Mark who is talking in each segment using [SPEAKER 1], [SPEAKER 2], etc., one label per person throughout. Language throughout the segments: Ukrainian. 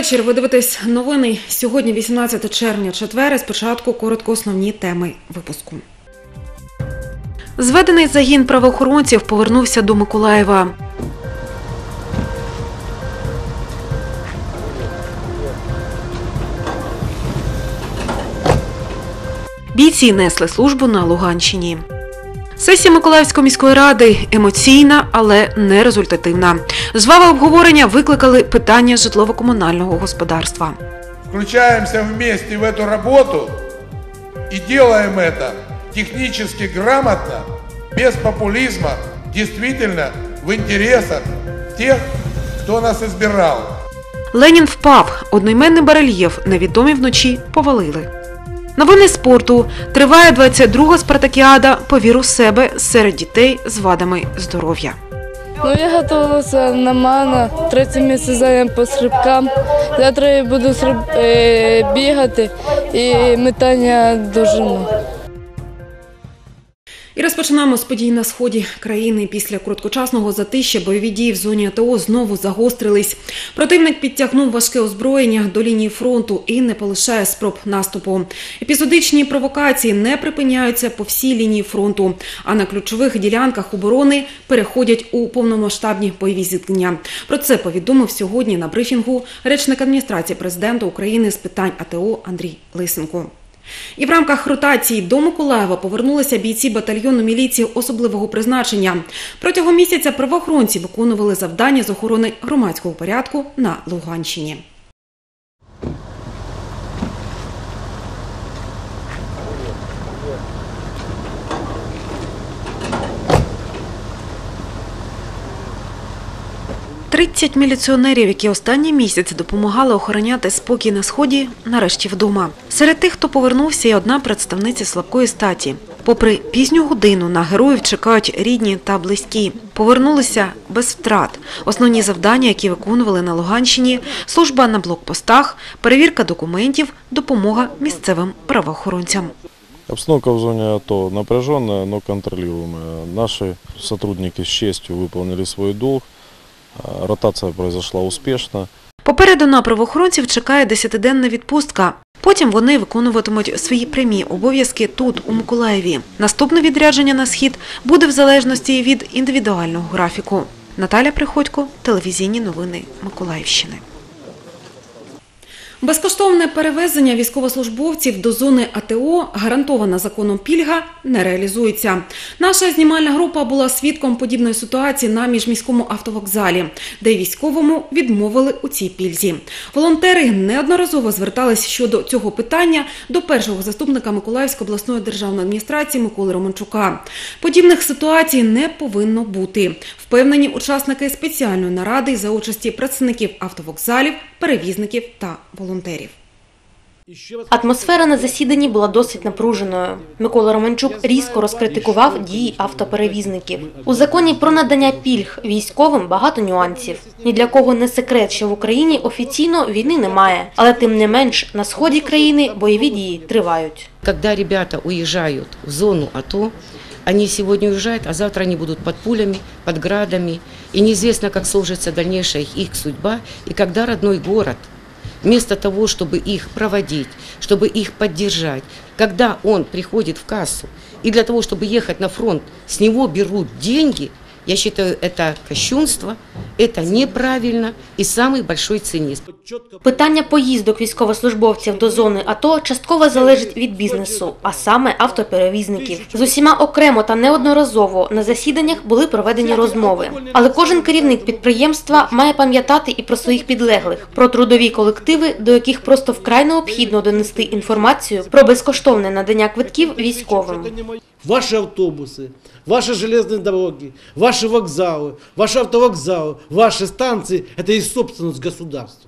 [SPEAKER 1] вечір. Ви дивитесь новини. Сьогодні 18 червня, четвер. Спочатку коротко основні теми випуску. Зведений загін правоохоронців повернувся до Миколаєва. Бійці несли службу на Луганщині. Сесія Миколаївської міської ради емоційна, але не результативна. Жваве обговорення викликали питання житлово-комунального господарства.
[SPEAKER 2] Включаємося вместе в эту работу и делаем это технически грамотно, без популизма, действительно в интересах тех, кто нас избирал.
[SPEAKER 1] Ленін впав. Одноіменний барельєф невідомі вночі повалили. Новини спорту. Триває 22-га спартакіада по віру в себе серед дітей з вадами здоров'я.
[SPEAKER 3] Я готувалася нормально, 3 місяці зайням по стрибкам. Завтра я буду бігати і метання дожину.
[SPEAKER 1] І розпочинаємо з подій на сході країни. Після короткочасного затища бойові дії в зоні АТО знову загострились. Противник підтягнув важке озброєння до лінії фронту і не полишає спроб наступу. Епізодичні провокації не припиняються по всій лінії фронту, а на ключових ділянках оборони переходять у повномасштабні бойові зіткнення. Про це повідомив сьогодні на брифінгу речник адміністрації президента України з питань АТО Андрій Лисенко. І в рамках ротації до Миколаєва повернулися бійці батальйону міліції особливого призначення. Протягом місяця правоохоронці виконували завдання з охорони громадського порядку на Луганщині. «30 міліціонерів, які останній місяць допомагали охороняти спокій на Сході, нарешті вдома. Серед тих, хто повернувся, і одна представниця слабкої статі. Попри пізню годину на героїв чекають рідні та близькі. Повернулися без втрат. Основні завдання, які виконували на Луганщині – служба на блокпостах, перевірка документів, допомога місцевим правоохоронцям.
[SPEAKER 4] Обстановка в зоне АТО напряженная, но контролируемая. Наши сотрудники с честью выполнили свой долг. Ротація пройшла успішно.
[SPEAKER 1] Попереду на правоохоронців чекає 10-денна відпустка. Потім вони виконуватимуть свої прямі обов'язки тут, у Миколаєві. Наступне відрядження на Схід буде в залежності від індивідуального графіку. Наталя Приходько, телевізійні новини Миколаївщини. Безкоштовне перевезення військовослужбовців до зони АТО, гарантована законом пільга, не реалізується. Наша знімальна група була свідком подібної ситуації на міжміському автовокзалі, де військовому відмовили у цій пільзі. Волонтери неодноразово звертались щодо цього питання до першого заступника Миколаївської обласної державної адміністрації Миколи Романчука. Подібних ситуацій не повинно бути, впевнені учасники спеціальної наради за участі представників автовокзалів, перевізників та волонтерів.
[SPEAKER 5] Атмосфера на засіданні була досить напруженою. Микола Романчук різко розкритикував дії автоперевізників. У законі про надання пільг військовим багато нюансів. Ні для кого не секрет, що в Україні офіційно війни немає. Але тим не менш, на сході країни бойові дії тривають.
[SPEAKER 6] Коли ребята уїжджають в зону АТО, они сегодня уезжают, а завтра они будут под пулями, под градами. И неизвестно, как сложится дальнейшая их судьба, и когда родной город, вместо того, чтобы их проводить, чтобы их поддержать, когда он приходит в кассу, и для того, чтобы ехать на фронт, с него берут деньги, я считаю, это кощунство, это неправильно и самый большой цинизм.
[SPEAKER 5] Питання поїздок військовослужбовців до зони АТО частково залежить від бізнесу, а саме автоперевізників. З усіма окремо та неодноразово на засіданнях були проведені розмови. Але кожен керівник підприємства має пам'ятати і про своїх підлеглих, про трудові колективи, до яких просто вкрай необхідно донести інформацію про безкоштовне надання квитків військовим.
[SPEAKER 7] Ваши автобусы, ваши железные дороги, ваши вокзалы, ваши автовокзалы, ваши станции – это и собственность государства.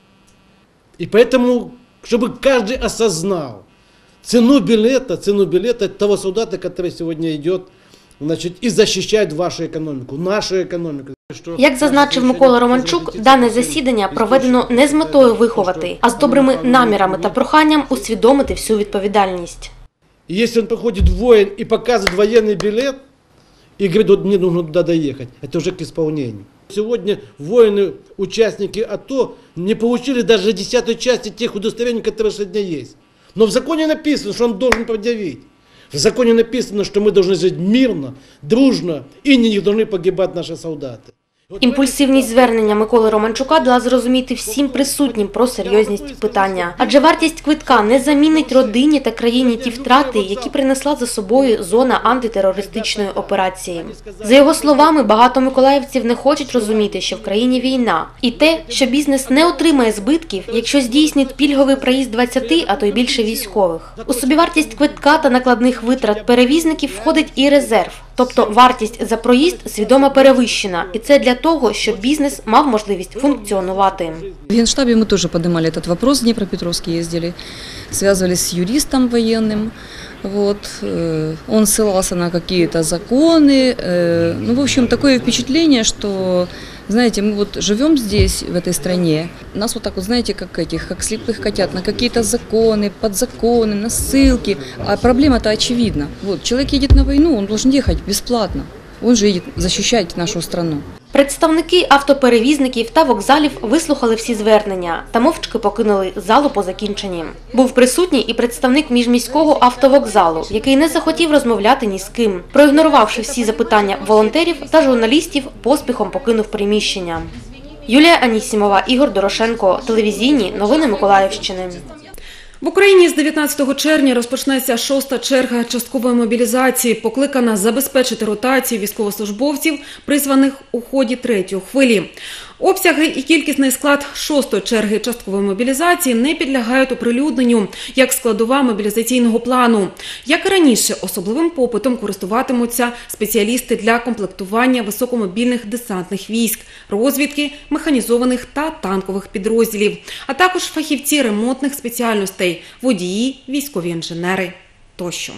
[SPEAKER 7] И поэтому, чтобы каждый осознал цену билета того солдата, который сегодня идет, значит, и защищает вашу экономику, нашу экономику.
[SPEAKER 5] Як зазначив Микола Романчук, дане засідання проведено не з метою виховати, а з добрими намірами та проханням усвідомити всю відповідальність.
[SPEAKER 7] Если он приходит воин и показывает военный билет, и говорит, вот мне нужно туда доехать, это уже к исполнению. Сегодня воины, участники АТО не получили даже 10-й части тех удостоверений, которые сегодня есть. Но в законе написано, что он должен предъявить. В законе написано, что мы должны жить мирно, дружно и не должны погибать наши солдаты.
[SPEAKER 5] Імпульсивність звернення Миколи Романчука дала зрозуміти всім присутнім про серйозність питання. Адже вартість квитка не замінить родині та країні ті втрати, які принесла за собою зона антитерористичної операції. За його словами, багато миколаївців не хочуть розуміти, що в країні війна. І те, що бізнес не отримає збитків, якщо здійснить пільговий проїзд 20, а то й більше військових. У собівартість квитка та накладних витрат перевізників входить і резерв. Тобто вартість за проїзд свідомо перевищена. І це для того, щоб бізнес мав можливість функціонувати.
[SPEAKER 8] В Генштабе мы тоже поднимали этот вопрос, в Днепропетровск ездили, связывались с юристом военным. Вот, он ссылался на какие-то законы. Ну, в общем, такое впечатление, что, знаете, мы вот живем здесь, в этой стране, нас вот так вот, знаете, как слепых котят, на какие-то законы, подзаконы, на ссылки. А проблема-то очевидна. Вот, человек едет на войну, он должен ехать бесплатно. Он же едет защищать нашу страну.
[SPEAKER 5] Представники автоперевізників та вокзалів вислухали всі звернення та мовчки покинули залу по закінченні. Був присутній і представник міжміського автовокзалу, який не захотів розмовляти ні з ким. Проігнорувавши всі запитання волонтерів та журналістів, поспіхом покинув приміщення. Юлія Анісімова, Ігор Дорошенко. Телевізійні новини Миколаївщини.
[SPEAKER 1] В Україні з 19 червня розпочнеться 6-та черга часткової мобілізації, покликана забезпечити ротацію військовослужбовців, призваних у ході 3-ї хвилі. Обсяги і кількісний склад 6-ї черги часткової мобілізації не підлягають оприлюдненню як складова мобілізаційного плану. Як і раніше, особливим попитом користуватимуться спеціалісти для комплектування високомобільних десантних військ, розвідки, механізованих та танкових підрозділів, а також фахівці ремонтних спеціальностей, водії, військові інженери тощо.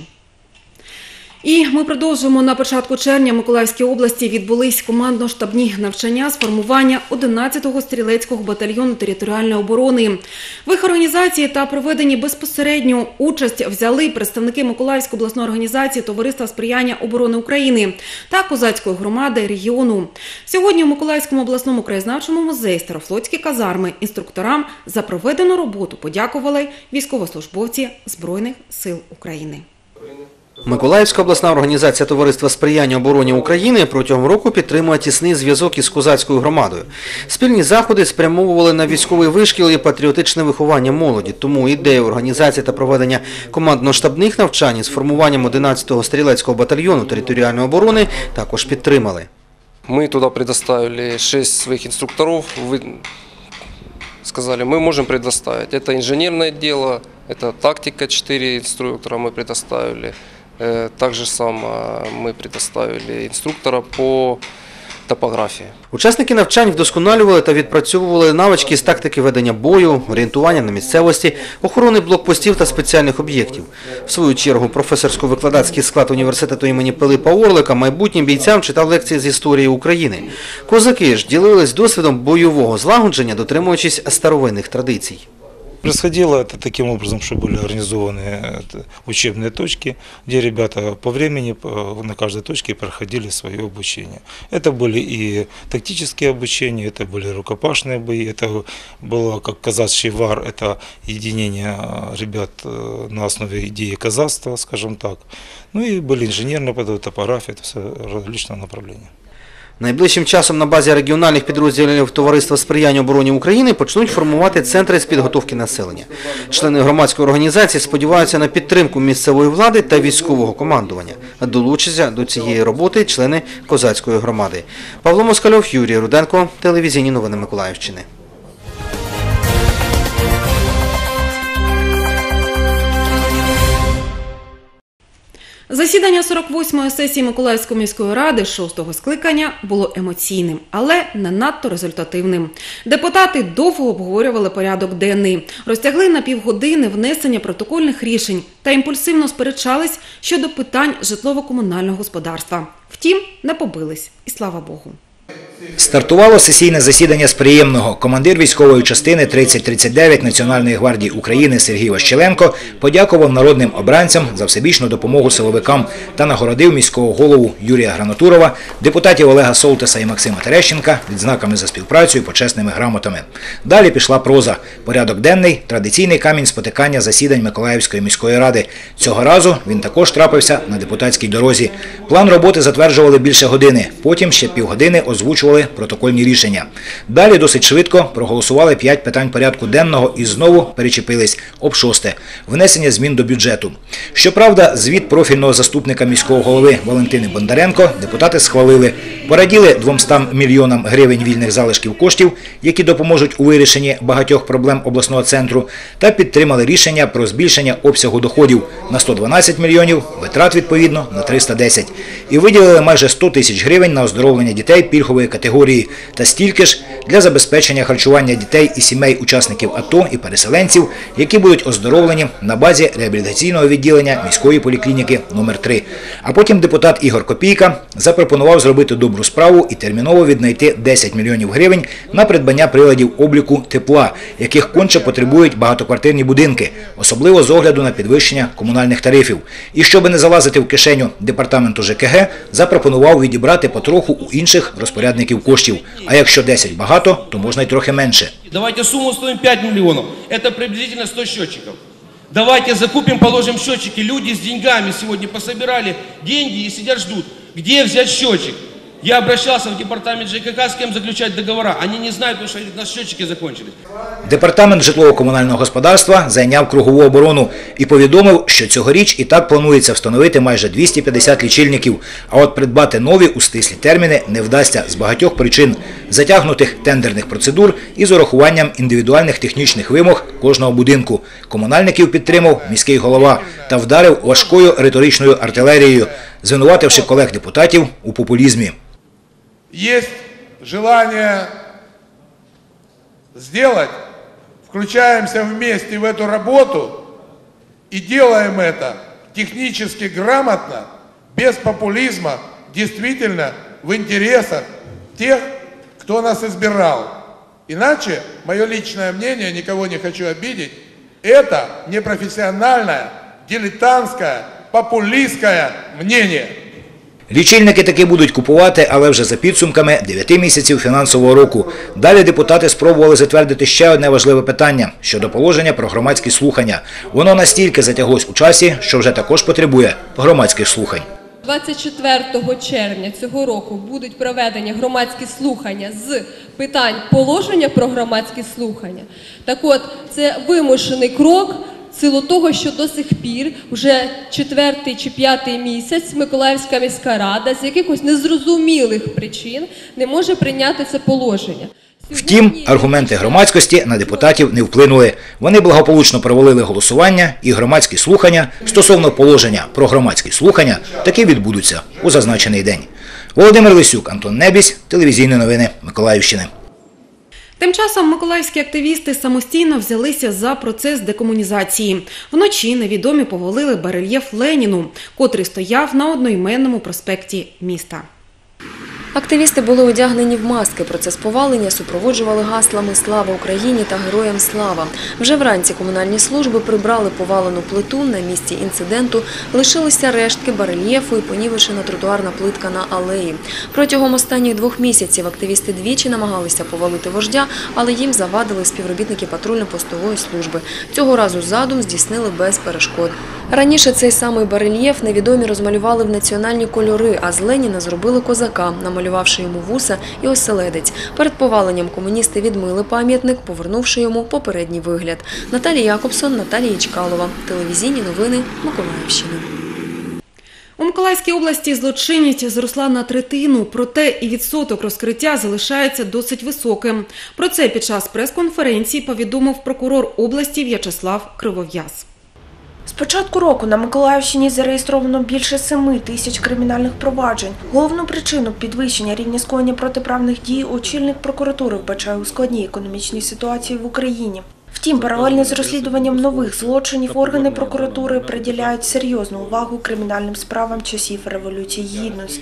[SPEAKER 1] І ми продовжуємо. На початку червня в Миколаївській області відбулись командно-штабні навчання з формування 11-го стрілецького батальйону територіальної оборони. В їх організації та проведенні безпосередню участь взяли представники Миколаївської обласної організації Товариства сприяння оборони України та козацької громади регіону. Сьогодні у Миколаївському обласному краєзнавчому музеї Старофлотські казарми інструкторам за проведену роботу подякували військовослужбовці Збройних сил України.
[SPEAKER 9] Миколаївська обласна організація Товариства сприяння обороні України протягом року підтримує тісний зв'язок із козацькою громадою. Спільні заходи спрямовували на військовий вишкіл і патріотичне виховання молоді. Тому ідею організації та проведення командно-штабних навчань із формуванням 11-го стрілецького батальйону територіальної оборони також підтримали.
[SPEAKER 10] Ми туди предоставили 6 своїх інструкторів. Сказали, мы можем предоставить. Это инженерное дело, это тактика, 4 инструктора мы предоставили. Также само мы предоставили инструктора по топографії.
[SPEAKER 9] Учасники навчань вдосконалювали та відпрацьовували навички з тактики ведення бою, орієнтування на місцевості, охорони блокпостів та спеціальних об'єктів. В свою чергу професорсько-викладацький склад університету імені Пилипа Орлика майбутнім бійцям читав лекції з історії України. Козаки ж ділились досвідом бойового злагодження, дотримуючись старовинних традицій.
[SPEAKER 11] Происходило это таким образом, что были организованы учебные точки, где ребята по времени на каждой точке проходили свое обучение. Это были и тактические обучения, это были рукопашные бои, это было как казачий вар, это единение ребят на основе идеи казацтва, скажем так. Ну и были инженерные подходы, топография, это все различные направления.
[SPEAKER 9] Найближчим часом на базі регіональних підрозділів Товариства сприяння обороні України почнуть формувати центри з підготовки населення. Члени громадської організації сподіваються на підтримку місцевої влади та військового командування. Долучаться до цієї роботи члени козацької громади. Павло Москальов, Юрій Руденко, телевізійні новини Миколаївщини.
[SPEAKER 1] Засідання 48-ї сесії Миколаївської міської ради 6-го скликання було емоційним, але не надто результативним. Депутати довго обговорювали порядок денний, розтягли на півгодини внесення протокольних рішень та імпульсивно сперечались щодо питань житлово-комунального господарства. Втім, не побились, і слава Богу.
[SPEAKER 12] Стартувало сесійне засідання з приємного. Командир військової частини 3039 Національної гвардії України Сергій Ващеленко подякував народним обранцям за всебічну допомогу силовикам та нагородив міського голову Юрія Гранатурова, депутатів Олега Солтиса і Максима Терещенка відзнаками за співпрацю і почесними грамотами. Далі пішла проза. Порядок денний – традиційний камінь спотикання засідань Миколаївської міської ради. Цього разу він також трапився на депутатській дорозі. План роботи затверджували більше години, потім ще півгодини озвучували протокольні рішення. Далі досить швидко проголосували 5 питань порядку денного і знову перечепились об 6 – внесення змін до бюджету. Щоправда, звіт профільного заступника міського голови Валентини Бондаренко депутати схвалили. Пораділи 200 мільйонам гривень вільних залишків коштів, які допоможуть у вирішенні багатьох проблем обласного центру, та підтримали рішення про збільшення обсягу доходів на 112 мільйонів, витрат відповідно на 310. І виділили майже 100 тисяч гривень на оздоровлення дітей пільгової категорії та стільки ж для забезпечення харчування дітей і сімей учасників АТО і переселенців, які будуть оздоровлені на базі реабілітаційного відділення міської поліклініки номер 3. А потім депутат Ігор Копійка запропонував зробити добру справу і терміново віднайти 10 мільйонів гривень на придбання приладів обліку тепла, яких конче потребують багатоквартирні будинки, особливо з огляду на підвищення комунальних тарифів. І щоб не залазити в кишеню департаменту ЖКГ, запропонував відібрати потроху у інших розпорядників коштів. А якщо 10 багато, то можна й трохи менше.
[SPEAKER 13] Давайте сумму установим 5 миллионов. Это приблизительно 100 счетчиков. Давайте закупим, положим счетчики. Люди с деньгами сегодня пособирали деньги и сидят ждут. Где взять счетчик? Я обращался в департамент ЖКХ, с кем заключать договора. Они не знают, потому что у нас счетчики закончились.
[SPEAKER 12] Департамент житлово-комунального господарства зайняв кругову оборону і повідомив, що цьогоріч і так планується встановити майже 250 лічильників, а от придбати нові у стислі терміни не вдасться з багатьох причин – затягнутих тендерних процедур і з урахуванням індивідуальних технічних вимог кожного будинку. Комунальників підтримав міський голова та вдарив важкою риторичною артилерією, звинувативши колег-депутатів у популізмі.
[SPEAKER 2] Есть желание сделать, включаемся вместе в эту работу и делаем это технически грамотно, без популизма, действительно в интересах тех, кто нас избирал. Иначе, мое личное мнение, никого не хочу обидеть, это непрофессиональное, дилетантское, популистское мнение.
[SPEAKER 12] Лічильники таки будуть купувати, але вже за підсумками 9 місяців фінансового року. Далі депутати спробували затвердити ще одне важливе питання – щодо положення про громадські слухання. Воно настільки затяглось у часі, що вже також потребує громадських слухань.
[SPEAKER 14] 24 червня цього року будуть проведені громадські слухання з питань положення про громадські слухання. Так от, це вимушений крок в силу того, що до сих пір, вже 4-й чи 5-й місяць, Миколаївська міська рада з якихось незрозумілих причин не може прийняти це положення.
[SPEAKER 12] Втім, аргументи громадськості на депутатів не вплинули. Вони благополучно провалили голосування і громадські слухання стосовно положення про громадські слухання таки відбудуться у зазначений день. Володимир Лисюк, Антон Небісь, телевізійні новини Миколаївщини.
[SPEAKER 1] Тим часом миколаївські активісти самостійно взялися за процес декомунізації. Вночі невідомі повалили барельєф Леніну, котрий стояв на одноіменному проспекті міста.
[SPEAKER 15] Активісти були одягнені в маски. Процес повалення супроводжували гаслами «Слава Україні» та «Героям слава». Вже вранці комунальні служби прибрали повалену плиту, на місці інциденту лишилися рештки барельєфу і понівечена тротуарна плитка на алеї. Протягом останніх 2 місяців активісти двічі намагалися повалити вождя, але їм завадили співробітники патрульно-постової служби. Цього разу задум здійснили без перешкод. Раніше цей самий барельєф невідомі розмалювали в національні кольори, а з Леніна зробили козака, намалювавши йому вуса і оселедець. Перед поваленням комуністи відмили пам'ятник, повернувши йому попередній вигляд. Наталія Якобсон, Наталія Чкалова. Телевізійні новини Миколаївщини.
[SPEAKER 1] У Миколаївській області злочинність зросла на третину, проте і відсоток розкриття залишається досить високим. Про це під час прес-конференції повідомив прокурор області В'ячеслав Кривов'яз.
[SPEAKER 16] З початку року на Миколаївщині зареєстровано більше 7 тисяч кримінальних проваджень. Головну причину підвищення рівня скоєння протиправних дій очільник прокуратури вбачає у складній економічній ситуації в Україні. Втім, паралельно з розслідуванням нових злочинів органи прокуратури приділяють серйозну увагу кримінальним справам часів Революції Гідності.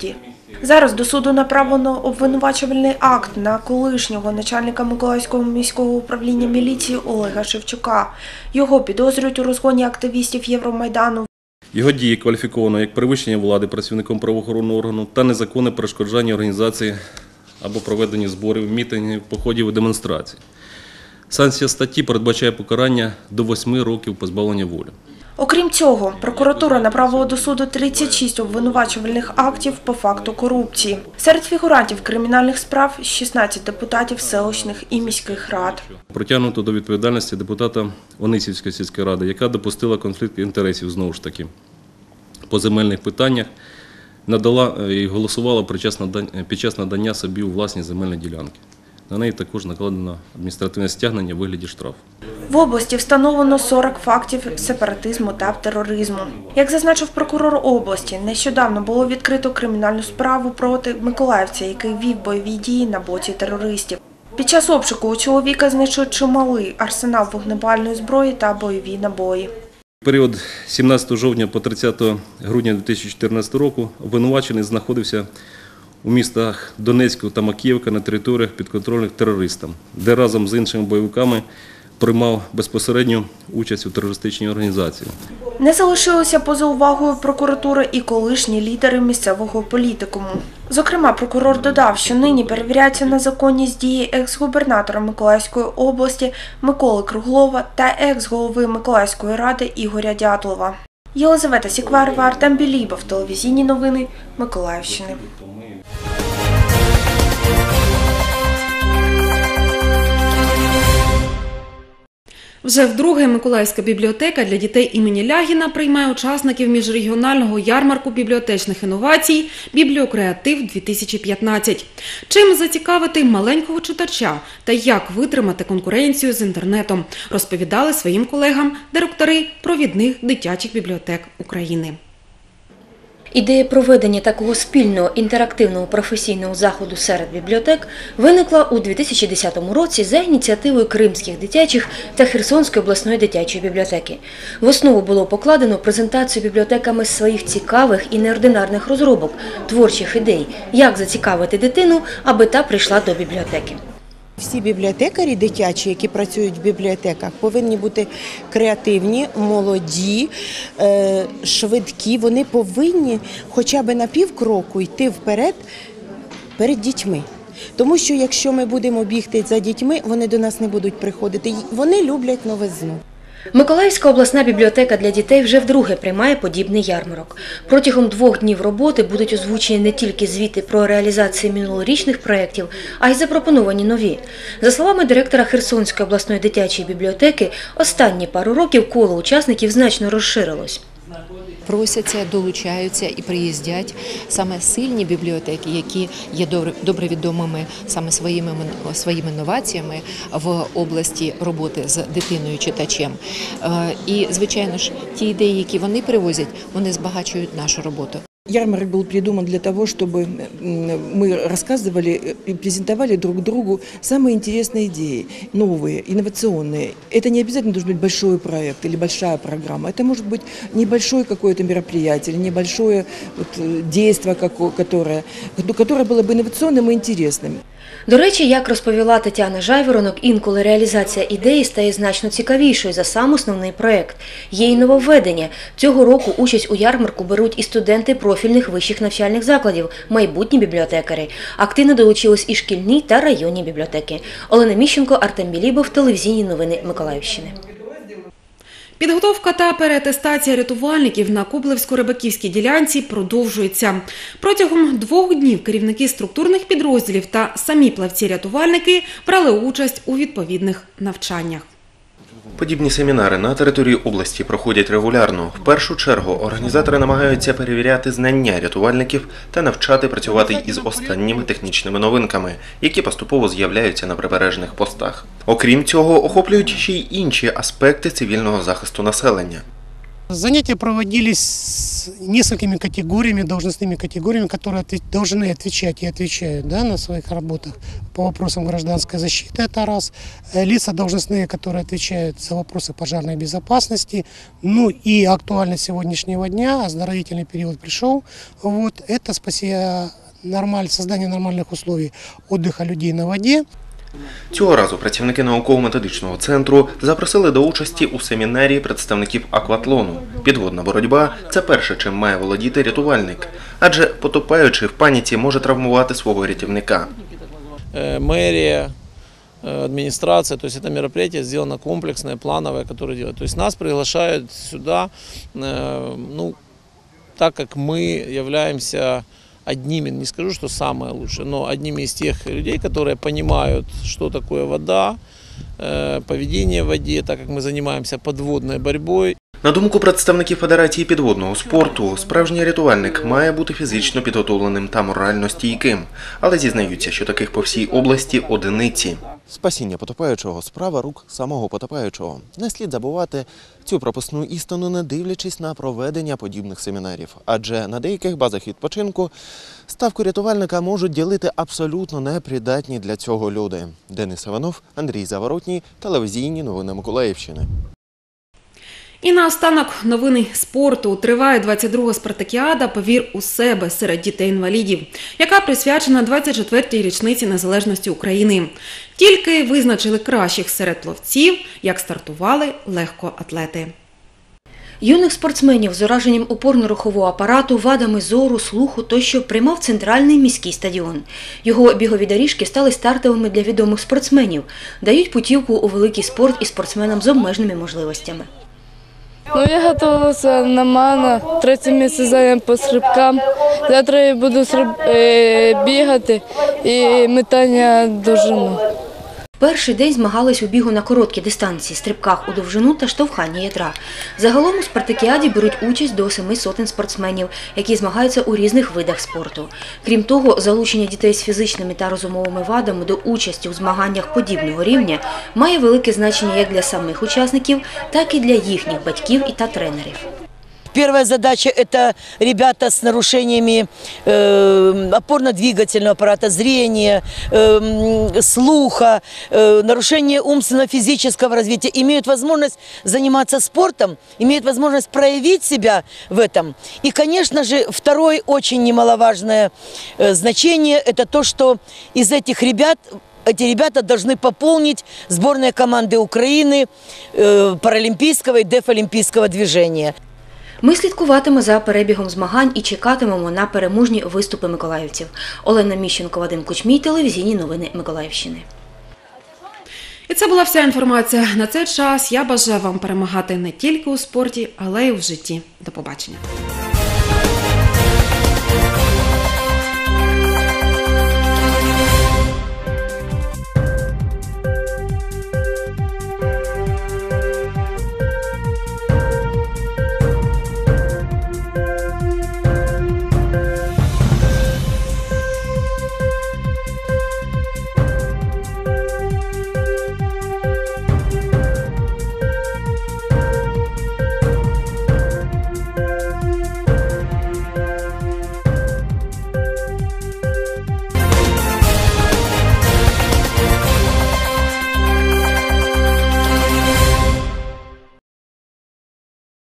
[SPEAKER 16] Зараз до суду направлено обвинувачувальний акт на колишнього начальника Миколаївського міського управління міліції Олега Шевчука. Його підозрюють у розгоні активістів Євромайдану.
[SPEAKER 17] Його дії кваліфіковано як перевищення влади працівником правоохоронного органу та незаконне перешкоджання організації або проведення зборів, мітингів, походів і демонстрацій. Санкція статті передбачає покарання до 8 років позбавлення волі.
[SPEAKER 16] Окрім цього, прокуратура направила до суду 36 обвинувачувальних актів по факту корупції. Серед фігурантів кримінальних справ – 16 депутатів селищних і міських рад.
[SPEAKER 17] Притягнуто до відповідальності депутата Онисівської сільської ради, яка допустила конфлікт інтересів, знову ж таки, по земельних питаннях, надала і голосувала під час надання собі у власність земельної ділянки. На неї також накладено адміністративне стягнення у вигляді штрафу.
[SPEAKER 16] В області встановлено 40 фактів сепаратизму та тероризму. Як зазначив прокурор області, нещодавно було відкрито кримінальну справу проти миколаївця, який вів бойові дії на боці терористів. Під час обшуку у чоловіка знайшли чималий арсенал вогнепальної зброї та бойові набої.
[SPEAKER 17] В період 17 жовтня по 30 грудня 2014 року обвинувачений знаходився у містах Донецьку та Макіївка на територіях підконтрольних терористам, де разом з іншими бойовиками приймав безпосередню участь у терористичній організації.
[SPEAKER 16] Не залишилися поза увагою прокуратури і колишні лідери місцевого політикуму. Зокрема, прокурор додав, що нині перевіряється на законність дії екс-губернатора Миколаївської області Миколи Круглова та екс-голови Миколаївської ради Ігоря Дятлова. Єлизавета Сікварова, Артем Білібов, телевізійні новини Миколаївщини.
[SPEAKER 1] Вже вдруге Миколаївська бібліотека для дітей імені Лягіна приймає учасників міжрегіонального ярмарку бібліотечних інновацій «Бібліокреатив-2015». Чим зацікавити маленького читача та як витримати конкуренцію з інтернетом, розповідали своїм колегам директори провідних дитячих бібліотек України.
[SPEAKER 5] Ідея проведення такого спільного інтерактивного професійного заходу серед бібліотек виникла у 2010 році за ініціативою Кримських дитячих та Херсонської обласної дитячої бібліотеки. В основу було покладено презентацію бібліотеками своїх цікавих і неординарних розробок, творчих ідей, як зацікавити дитину, аби та прийшла до бібліотеки.
[SPEAKER 18] Всі бібліотекарі дитячі, які працюють в бібліотеках, повинні бути креативні, молоді, швидкі. Вони повинні хоча б на півкроку йти вперед перед дітьми. Тому що якщо ми будемо бігти за дітьми, вони до нас не будуть приходити. Вони люблять новизну.
[SPEAKER 5] Миколаївська обласна бібліотека для дітей вже вдруге приймає подібний ярмарок. Протягом 2 днів роботи будуть озвучені не тільки звіти про реалізацію минулорічних проєктів, а й запропоновані нові. За словами директора Херсонської обласної дитячої бібліотеки, останні пару років коло учасників значно розширилось.
[SPEAKER 19] Просяться, долучаються і приїздять саме сильні бібліотеки, які є добре відомими саме своїми новаціями в області роботи з дитиною-читачем. І, звичайно ж, ті ідеї, які вони привозять, вони збагачують нашу роботу.
[SPEAKER 20] Ярмарок был придуман для того, чтобы мы рассказывали и презентовали друг другу самые интересные идеи, новые, инновационные. Это не обязательно должен быть большой проект или большая программа. Это может быть небольшое какое-то мероприятие, или небольшое действие, которое было бы инновационным и интересным.
[SPEAKER 5] До речі, як розповіла Тетяна Жайворонок, інколи реалізація ідеї стає значно цікавішою за сам основний проєкт. Є й нововведення. Цього року участь у ярмарку беруть і студенти профільних вищих навчальних закладів, майбутні бібліотекарі. Активно долучились і шкільні та районні бібліотеки. Олена Міщенко, Артем Білібов, телевізійні новини Миколаївщини.
[SPEAKER 1] Підготовка та переатестація рятувальників на Коблевсько-Рибаківській ділянці продовжується. Протягом 2 днів керівники структурних підрозділів та самі плавці-рятувальники брали участь у відповідних навчаннях.
[SPEAKER 21] Подібні семінари на території області проходять регулярно. В першу чергу організатори намагаються перевіряти знання рятувальників та навчати працювати із останніми технічними новинками, які поступово з'являються на прибережних постах. Окрім цього, охоплюють ще й інші аспекти цивільного захисту населення.
[SPEAKER 22] Занятия проводились с несколькими категориями, должностными категориями, которые должны отвечать и отвечают на своих работах по вопросам гражданской защиты, это раз. Лица должностные, которые отвечают за вопросы пожарной безопасности. Ну и актуальность сегодняшнего дня, оздоровительный период пришел, это создание нормальных условий отдыха людей на воде.
[SPEAKER 21] Цього разу працівники науково-методичного центру запросили до участі у семінарі представників акватлону. Підводна боротьба – це перше, чим має володіти рятувальник. Адже потопаючий в паніці може травмувати свого рятівника.
[SPEAKER 3] Мэрия, администрация, то есть это мероприятие сделано комплексное, плановое, которое делает. То есть нас приглашают сюда, так как мы являемся одними, не скажу, что самое лучшее, но одними из тех людей, которые понимают, что такое вода, поведение в воде, так как мы занимаемся подводной борьбой.
[SPEAKER 21] На думку представників Федерації підводного спорту, справжній рятувальник має бути фізично підготовленим та морально стійким. Але зізнаються, що таких по всій області одиниці.
[SPEAKER 4] Спасіння потопаючого – справа рук самого потопаючого. Не слід забувати цю прописну істину, не дивлячись на проведення подібних семінарів. Адже на деяких базах відпочинку ставку рятувальника можуть ділити абсолютно непридатні для цього люди. Денис Іванов, Андрій Заворотній, телевізійні новини Миколаївщини.
[SPEAKER 1] І наостанок новини спорту. Триває 22-га спартакіада «Повір у себе» серед дітей-інвалідів, яка присвячена 24-й річниці незалежності України. Тільки визначили кращих серед пловців, як стартували легкоатлети.
[SPEAKER 5] Юних спортсменів з ураженням опорно-рухового апарату, вадами зору, слуху тощо приймав центральний міський стадіон. Його бігові доріжки стали стартовими для відомих спортсменів, дають путівку у великий спорт і спортсменам з обмеженими можливостями.
[SPEAKER 23] Я готувалася нормально, 30 місяців зайням по стрибкам. Завтра я буду бігати і метання довжину.
[SPEAKER 5] Перший день змагались у бігу на короткі дистанції, стрибках у довжину та штовханні ядра. Загалом у спартакіаді беруть участь до 700 спортсменів, які змагаються у різних видах спорту. Крім того, залучення дітей з фізичними та розумовими вадами до участі у змаганнях подібного рівня має велике значення як для самих учасників, так і для їхніх батьків та тренерів.
[SPEAKER 24] Первая задача – это ребята с нарушениями опорно-двигательного аппарата, зрения, слуха, нарушения умственно-физического развития. Имеют возможность заниматься спортом, имеют возможность проявить себя в этом. И, конечно же, второе очень немаловажное значение – это то, что из этих ребят эти ребята должны пополнить сборные команды Украины паралимпийского и дефолимпийского движения.
[SPEAKER 5] Ми слідкуватимемо за перебігом змагань і чекатимемо на переможні виступи миколаївців. Олена Міщенко, Вадим Кучмій, телевізійні новини Миколаївщини.
[SPEAKER 1] І це була вся інформація на цей час. Я бажаю вам перемагати не тільки у спорті, але й у житті. До побачення.